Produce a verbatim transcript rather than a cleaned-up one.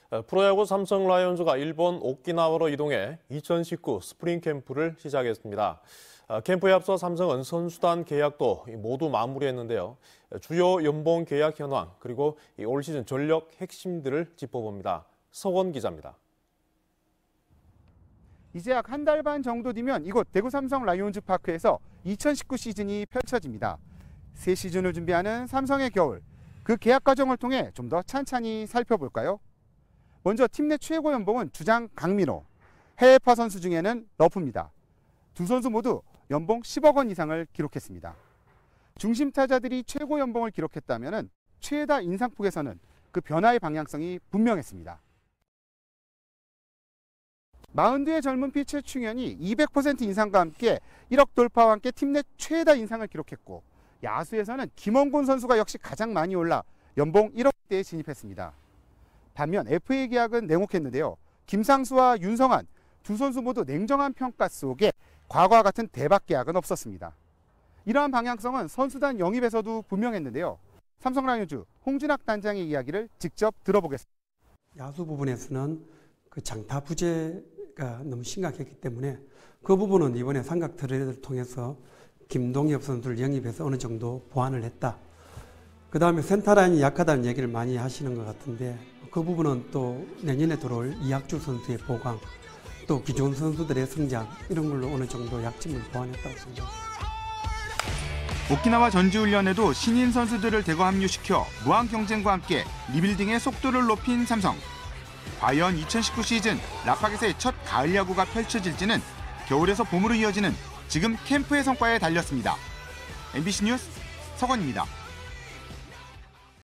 프로야구 삼성 라이온즈가 일본 오키나와로 이동해 이천십구 스프링 캠프를 시작했습니다. 캠프에 앞서 삼성은 선수단 계약도 모두 마무리했는데요. 주요 연봉 계약 현황 그리고 올 시즌 전력 핵심들을 짚어봅니다. 서원 기자입니다. 이제 약 한 달 반 정도 뒤면 이곳 대구 삼성 라이온즈 파크에서 이천십구 시즌이 펼쳐집니다. 새 시즌을 준비하는 삼성의 겨울, 그 계약 과정을 통해 좀 더 찬찬히 살펴볼까요? 먼저 팀 내 최고 연봉은 주장 강민호, 해외파 선수 중에는 러프입니다. 두 선수 모두 연봉 십억 원 이상을 기록했습니다. 중심 타자들이 최고 연봉을 기록했다면 최다 인상폭에서는 그 변화의 방향성이 분명했습니다. 마흔두의 젊은 피처 충현이 이백 퍼센트 인상과 함께 일억 돌파와 함께 팀 내 최다 인상을 기록했고, 야수에서는 김원곤 선수가 역시 가장 많이 올라 연봉 일억대에 진입했습니다. 반면 에프에이 계약은 냉혹했는데요. 김상수와 윤성환 두 선수 모두 냉정한 평가 속에 과거와 같은 대박 계약은 없었습니다. 이러한 방향성은 선수단 영입에서도 분명했는데요. 삼성 라이온즈 홍진학 단장의 이야기를 직접 들어보겠습니다. 야수 부분에서는 그 장타 부재가 너무 심각했기 때문에 그 부분은 이번에 삼각 트레이드를 통해서 김동엽 선수를 영입해서 어느 정도 보완을 했다. 그 다음에 센터라인이 약하다는 얘기를 많이 하시는 것 같은데, 그 부분은 또 내년에 들어올 이학주 선수의 보강, 또 기존 선수들의 성장, 이런 걸로 어느 정도 약점을 보완했다고 생각합니다. 오키나와 전지훈련에도 신인 선수들을 대거 합류시켜 무한 경쟁과 함께 리빌딩의 속도를 높인 삼성. 과연 이천십구 시즌 라팍에서의 첫 가을 야구가 펼쳐질지는 겨울에서 봄으로 이어지는 지금 캠프의 성과에 달렸습니다. 엠비씨 뉴스 서건입니다.